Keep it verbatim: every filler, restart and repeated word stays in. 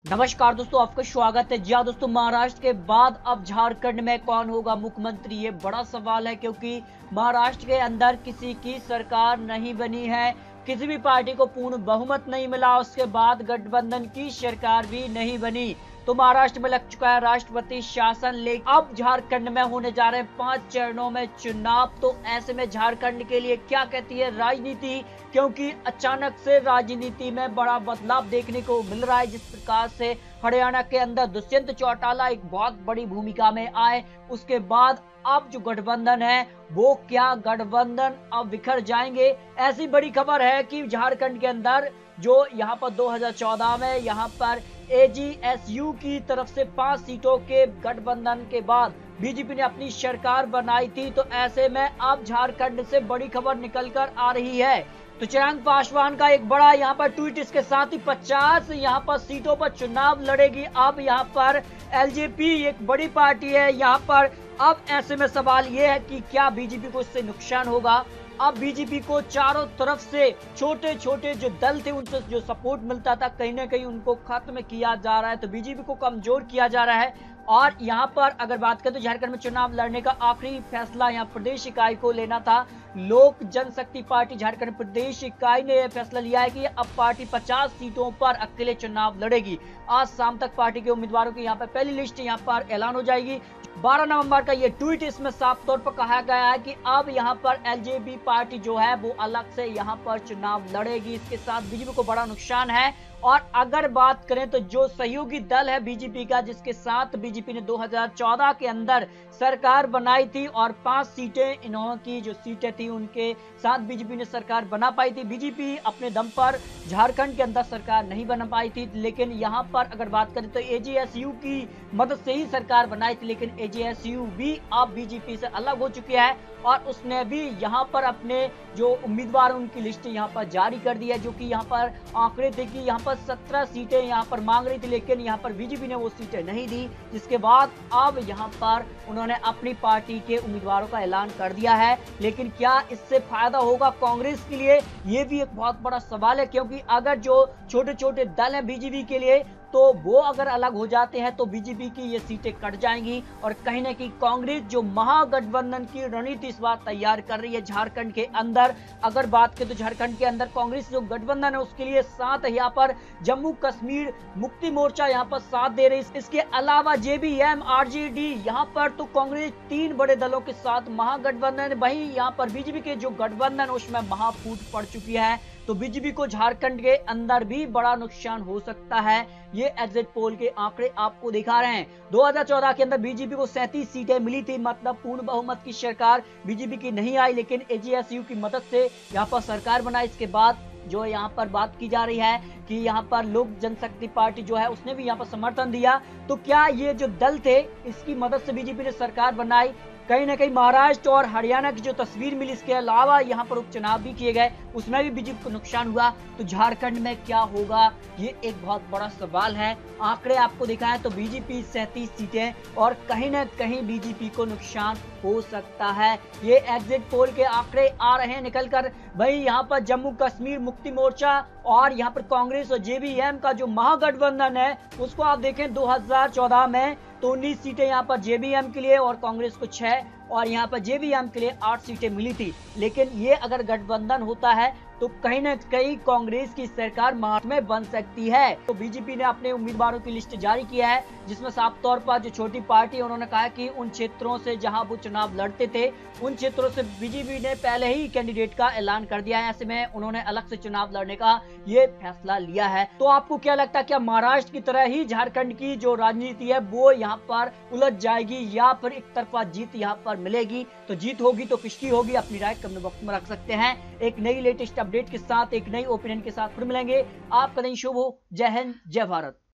नमस्कार दोस्तों, आपका स्वागत है। जी हाँ दोस्तों, महाराष्ट्र के बाद अब झारखंड में कौन होगा मुख्यमंत्री, ये बड़ा सवाल है क्योंकि महाराष्ट्र के अंदर किसी की सरकार नहीं बनी है, किसी भी पार्टी को पूर्ण बहुमत नहीं मिला, उसके बाद गठबंधन की सरकार भी नहीं बनी। तो महाराष्ट्र में लग चुका है राष्ट्रपति शासन, लेकिन अब झारखंड में होने जा रहे हैं पांच चरणों में चुनाव। तो ऐसे में झारखंड के लिए क्या कहती है राजनीति, क्योंकि अचानक से राजनीति में बड़ा बदलाव देखने को मिल रहा है। जिस प्रकार से हरियाणा के अंदर दुष्यंत चौटाला एक बहुत बड़ी भूमिका में आए, उसके बाद अब जो गठबंधन है वो क्या गठबंधन अब बिखर जाएंगे। ऐसी बड़ी खबर है कि झारखंड के अंदर जो यहाँ पर दो हज़ार चौदह में यहाँ पर ए जी एस यू की तरफ से पांच सीटों के गठबंधन के बाद बीजेपी ने अपनी सरकार बनाई थी। तो ऐसे में अब झारखंड से बड़ी खबर निकल कर आ रही है। तो चिराग पासवान का एक बड़ा यहाँ पर ट्वीट, इसके साथ ही पचास यहाँ पर सीटों पर चुनाव लड़ेगी। अब यहाँ पर एल जे पी एक बड़ी पार्टी है यहाँ पर। अब ऐसे में सवाल ये है कि क्या बीजेपी को इससे नुकसान होगा। अब बीजेपी को चारों तरफ से छोटे छोटे जो दल थे उनसे जो सपोर्ट मिलता था, कहीं ना कहीं उनको खत्म किया जा रहा है। तो बीजेपी को कमजोर किया जा रहा है। और यहाँ पर अगर बात करें तो झारखंड में चुनाव लड़ने का आखिरी फैसला यहाँ प्रदेश इकाई को लेना था। लोक जनशक्ति पार्टी झारखंड प्रदेश इकाई ने यह फैसला लिया है कि अब पार्टी पचास सीटों पर अकेले चुनाव लड़ेगी। आज शाम तक पार्टी के उम्मीदवारों की यहाँ पर पहली लिस्ट यहाँ पर ऐलान हो जाएगी। बारह नवंबर का ये ट्वीट, इसमें साफ तौर पर कहा गया है कि अब यहाँ पर एल जे पी पार्टी जो है वो अलग से यहाँ पर चुनाव लड़ेगी। इसके साथ बीजेपी को बड़ा नुकसान है। और अगर बात करें तो जो सहयोगी दल है बीजेपी का, जिसके साथ बीजेपी ने दो हज़ार चौदह के अंदर सरकार बनाई थी और पांच सीटें इन्हों की जो सीटें थी उनके साथ बीजेपी ने सरकार बना पाई थी। बीजेपी अपने दम पर झारखंड के अंदर सरकार नहीं बना पाई थी, लेकिन यहाँ पर अगर बात करें तो ए जी एस यू की मदद से ही सरकार बनाई थी। लेकिन ए जी एस यू भी अब बीजेपी से अलग हो चुकी है और उसने भी यहाँ पर अपने जो उम्मीदवार उनकी लिस्ट यहाँ पर जारी कर दी है, जो कि यहाँ पर आंकड़े थे कि यहाँ पर सत्रह सीटें यहाँ पर मांग रही थी, लेकिन यहाँ पर बीजेपी ने वो सीटें नहीं दी। जिसके बाद अब यहाँ पर उन्होंने अपनी पार्टी के उम्मीदवारों का ऐलान कर दिया है। लेकिन क्या इससे फायदा होगा कांग्रेस के लिए, ये भी एक बहुत बड़ा सवाल है। क्योंकि अगर जो छोटे छोटे दल हैं बीजेपी के लिए, तो वो अगर अलग हो जाते हैं तो बीजेपी की ये सीटें कट जाएंगी। और कहीं ना कहीं कांग्रेस जो महागठबंधन की रणनीति इस बार तैयार कर रही है झारखंड के अंदर। अगर बात करें तो झारखंड के अंदर कांग्रेस जो गठबंधन है उसके लिए साथ यहाँ पर जम्मू कश्मीर मुक्ति मोर्चा यहाँ पर साथ दे रही है। इसके अलावा जे बी एम, आर जे डी, यहाँ पर तो कांग्रेस तीन बड़े दलों के साथ महागठबंधन। वहीं यहाँ पर बीजेपी के जो गठबंधन उसमें महाफूट पड़ चुकी है। तो बीजेपी को झारखंड के अंदर भी बड़ा नुकसान हो सकता है। ये एग्जिट पोल के आंकड़े आपको दिखा रहे हैं। दो हज़ार चौदह के अंदर बीजेपी को सैंतीस सीटें मिली थी, मतलब पूर्ण बहुमत की सरकार बीजेपी की नहीं आई। लेकिन ए जी एस यू की मदद से यहाँ पर सरकार बनाई। इसके बाद जो यहाँ पर बात की जा रही है कि यहाँ पर लोक जनशक्ति पार्टी जो है उसने भी यहाँ पर समर्थन दिया। तो क्या ये जो दल थे इसकी मदद से बीजेपी ने सरकार बनाई। कहीं ना कहीं महाराष्ट्र और हरियाणा की जो तस्वीर मिली, इसके अलावा यहाँ पर उपचुनाव भी किए गए, उसमें भी बीजेपी को नुकसान हुआ। तो झारखंड में क्या होगा, ये एक बहुत बड़ा सवाल है। आंकड़े आपको दिखाएं तो बीजेपी सैंतीस सीटें और कहीं ना कहीं बीजेपी को नुकसान हो सकता है। ये एग्जिट पोल के आंकड़े आ रहे हैं निकल कर। वही यहाँ पर जम्मू कश्मीर मुक्ति मोर्चा और यहाँ पर कांग्रेस और जे बी एम का जो महागठबंधन है उसको आप देखें दो हज़ार चौदह में तो उन्नीस सीटें यहाँ पर जे बी एम के लिए और कांग्रेस को छह, और यहाँ पर जे बी एम के लिए आठ सीटें मिली थी। लेकिन ये अगर गठबंधन होता है तो कहीं ना कहीं कांग्रेस की सरकार महाराष्ट्र में बन सकती है। तो बीजेपी ने अपने उम्मीदवारों की लिस्ट जारी किया है, जिसमें साफ तौर पर जो छोटी पार्टी उन्होंने कहा कि उन क्षेत्रों से जहां वो चुनाव लड़ते थे उन क्षेत्रों से बीजेपी ने पहले ही कैंडिडेट का ऐलान कर दिया है। ऐसे में उन्होंने अलग से चुनाव लड़ने का ये फैसला लिया है। तो आपको क्या लगता है, क्या महाराष्ट्र की तरह ही झारखंड की जो राजनीति है वो यहाँ पर उलझ जाएगी या फिर एक तरफा जीत यहाँ पर मिलेगी। तो जीत होगी तो किसकी होगी, अपनी राय कमेंट बॉक्स में रख सकते हैं। एक नई लेटेस्ट अपडेट के साथ, एक नई ओपिनियन के साथ फिर मिलेंगे। आपका दिन शुभ हो। जय हिंद, जय भारत।